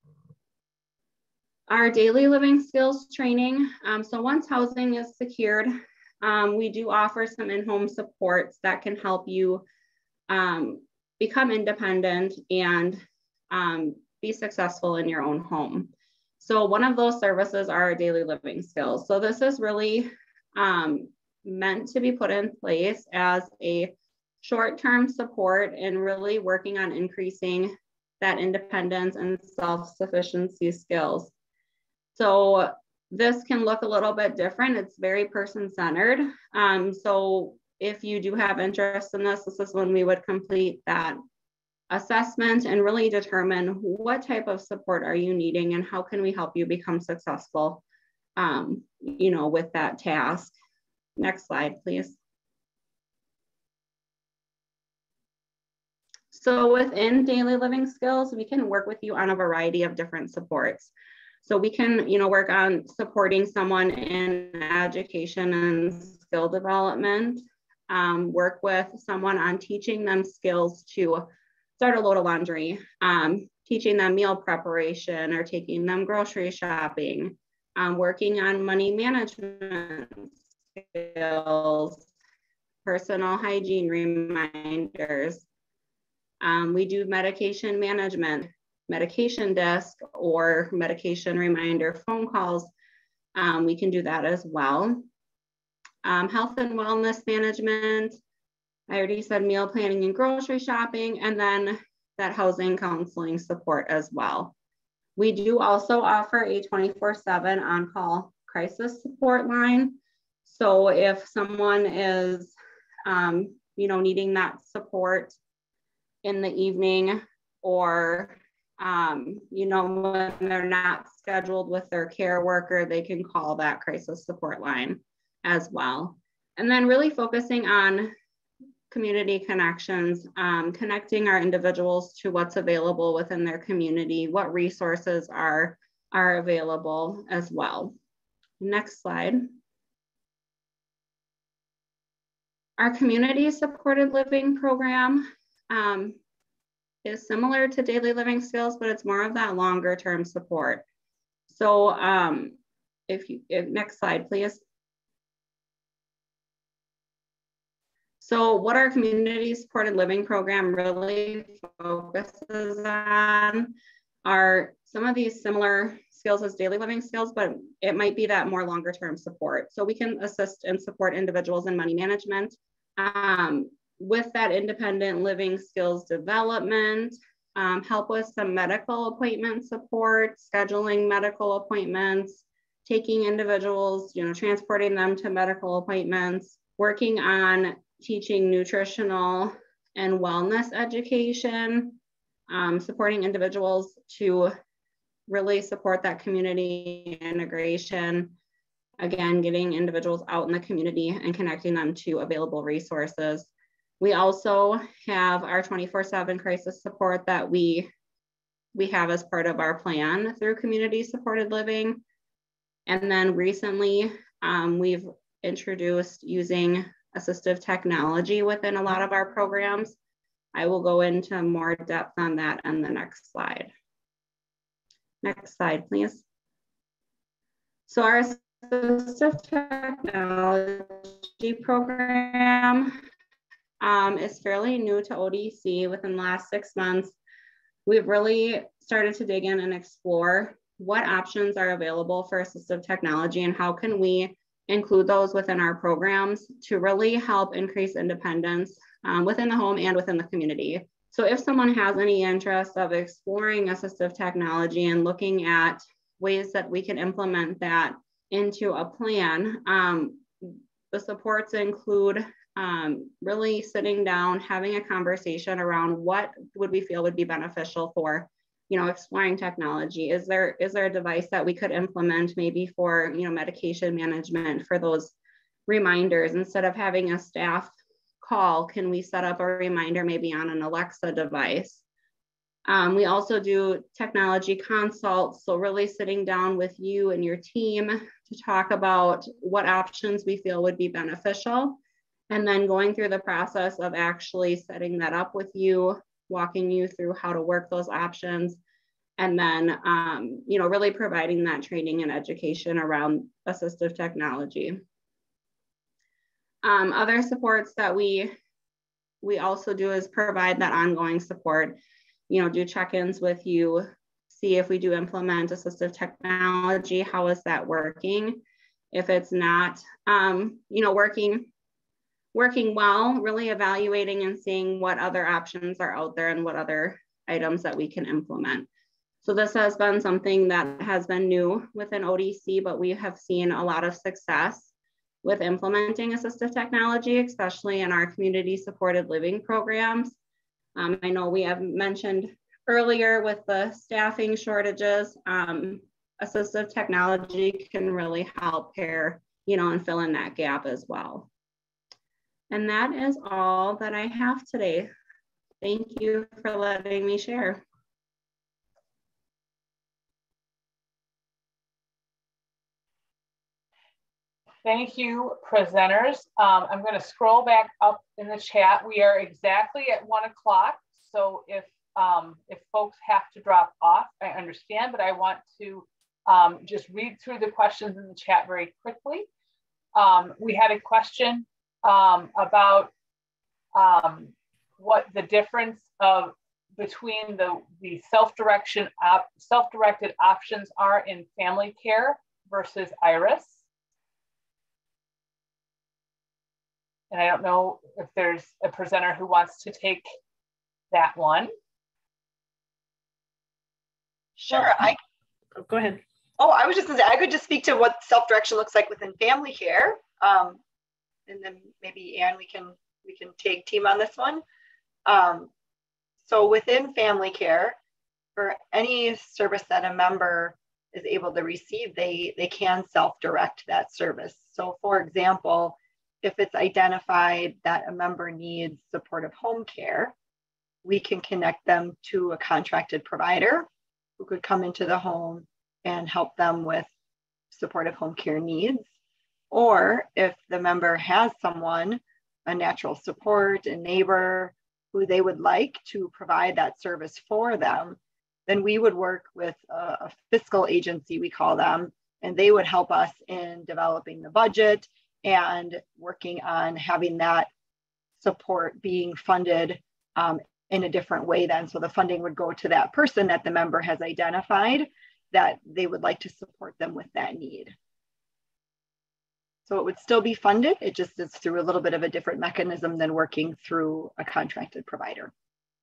Our daily living skills training. Um, so once housing is secured, um, we do offer some in-home supports that can help you um, become independent and um, be successful in your own home. So one of those services are our daily living skills. So this is really um, meant to be put in place as a short-term support and really working on increasing that independence and self-sufficiency skills. So this can look a little bit different. It's very person-centered. Um, so if you do have interest in this, this is when we would complete that assessment and really determine what type of support are you needing and how can we help you become successful, um, you know, with that task. Next slide, please. So within daily living skills, we can work with you on a variety of different supports. So we can, you know, work on supporting someone in education and skill development, um, work with someone on teaching them skills to start a load of laundry, um, teaching them meal preparation or taking them grocery shopping, um, working on money management skills, personal hygiene reminders. Um, we do medication management, medication desk or medication reminder phone calls. Um, we can do that as well. Um, health and wellness management. I already said meal planning and grocery shopping, and then that housing counseling support as well. We do also offer a twenty-four seven on-call crisis support line. So if someone is, um, you know, needing that support in the evening, or um, you know, when they're not scheduled with their care worker, they can call that crisis support line as well. And then really focusing on community connections, um, connecting our individuals to what's available within their community, what resources are, are available as well. Next slide. Our community supported living program um, is similar to daily living skills, but it's more of that longer term support. So um, if you, if, next slide, please. So what our community supported living program really focuses on are some of these similar skills as daily living skills, but it might be that more longer term support. So we can assist and support individuals in money management, um, with that independent living skills development, um, help with some medical appointment support, scheduling medical appointments, taking individuals, you know, transporting them to medical appointments, working on teaching nutritional and wellness education, um, supporting individuals to really support that community integration. Again, getting individuals out in the community and connecting them to available resources. We also have our twenty-four seven crisis support that we, we have as part of our plan through community supported living. And then recently, um, we've introduced using assistive technology within a lot of our programs. I will go into more depth on that on the next slide. Next slide, please. So our assistive technology program um, is fairly new to O D C within the last six months. We've really started to dig in and explore what options are available for assistive technology and how can we include those within our programs to really help increase independence um, within the home and within the community. So if someone has any interest of exploring assistive technology and looking at ways that we can implement that into a plan, um, the supports include um, really sitting down, having a conversation around what would we feel would be beneficial for, you know, exploring technology. Is there, is there a device that we could implement maybe for, you know, medication management, for those reminders? Instead of having a staff call, can we set up a reminder maybe on an Alexa device? Um, we also do technology consults. So really sitting down with you and your team to talk about what options we feel would be beneficial. And then going through the process of actually setting that up with you, walking you through how to work those options. And then, um, you know, really providing that training and education around assistive technology. Um, other supports that we, we also do is provide that ongoing support, you know, do check-ins with you, see if we do implement assistive technology, how is that working? If it's not, um, you know, working, working well, really evaluating and seeing what other options are out there and what other items that we can implement. So this has been something that has been new within O D C, but we have seen a lot of success with implementing assistive technology, especially in our community supported living programs. Um, I know we have mentioned earlier with the staffing shortages, um, assistive technology can really help pair, you know, and fill in that gap as well. And that is all that I have today. Thank you for letting me share. Thank you, presenters. Um, I'm going to scroll back up in the chat. We are exactly at one o'clock. So if um, if folks have to drop off, I understand, but I want to um, just read through the questions in the chat very quickly. Um, we had a question um, about um, what the difference of between the, the self-direction op, self-directed options are in family care versus IRIS. And I don't know if there's a presenter who wants to take that one. Sure, I oh, go ahead. Oh, I was just gonna say, I could just speak to what self-direction looks like within family care. Um, and then maybe Anne, we can we can tag team on this one. Um, so within family care, for any service that a member is able to receive, they, they can self-direct that service. So for example, if it's identified that a member needs supportive home care, we can connect them to a contracted provider who could come into the home and help them with supportive home care needs. Or if the member has someone, a natural support, a neighbor, who they would like to provide that service for them, then we would work with a, a fiscal agency, we call them, and they would help us in developing the budget and working on having that support being funded um, in a different way then. So the funding would go to that person that the member has identified that they would like to support them with that need. So it would still be funded, it just is through a little bit of a different mechanism than working through a contracted provider.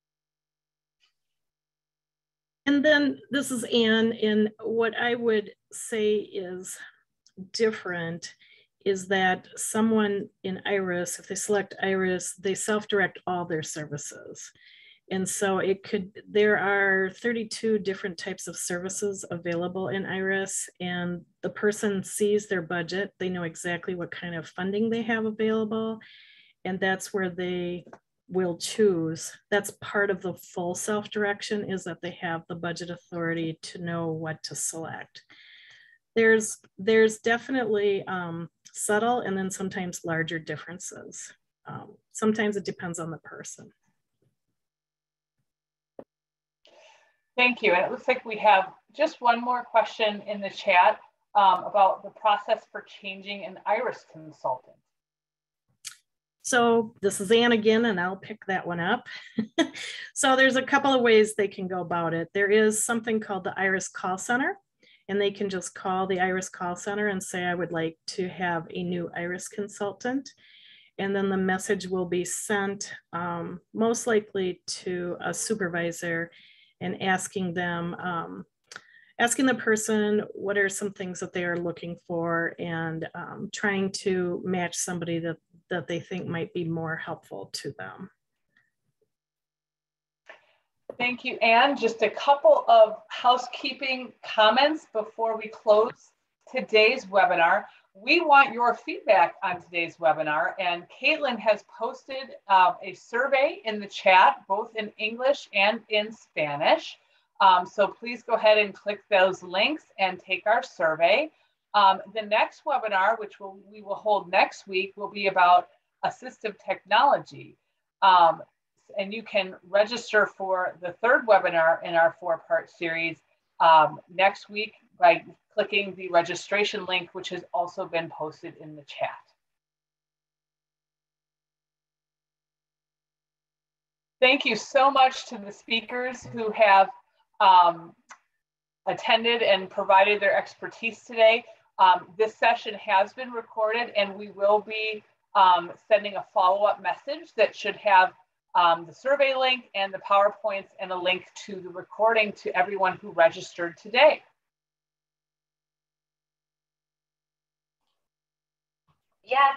And then this is Anne, and what I would say is different is that someone in IRIS, if they select IRIS, they self-direct all their services. And so it could, there are thirty-two different types of services available in IRIS, and the person sees their budget. They know exactly what kind of funding they have available, and that's where they will choose. That's part of the full self-direction, is that they have the budget authority to know what to select. There's, there's definitely um, subtle and then sometimes larger differences. Um, sometimes it depends on the person. Thank you. And it looks like we have just one more question in the chat um, about the process for changing an IRIS consultant. So this is Ann again, and I'll pick that one up. So there's a couple of ways they can go about it. There is something called the IRIS call center, and they can just call the IRIS call center and say, I would like to have a new IRIS consultant. And then the message will be sent um, most likely to a supervisor, and asking them, um, asking the person what are some things that they are looking for, and um, trying to match somebody that, that they think might be more helpful to them. Thank you, Ann. Just a couple of housekeeping comments before we close today's webinar. We want your feedback on today's webinar, and Caitlin has posted uh, a survey in the chat, both in English and in Spanish. Um, so please go ahead and click those links and take our survey. Um, the next webinar, which we'll, we will hold next week, will be about assistive technology. Um, and you can register for the third webinar in our four-part series um, next week by clicking the registration link, which has also been posted in the chat. Thank you so much to the speakers who have um, attended and provided their expertise today. Um, this session has been recorded, and we will be um, sending a follow-up message that should have um, the survey link and the PowerPoints and a link to the recording to everyone who registered today. Yeah.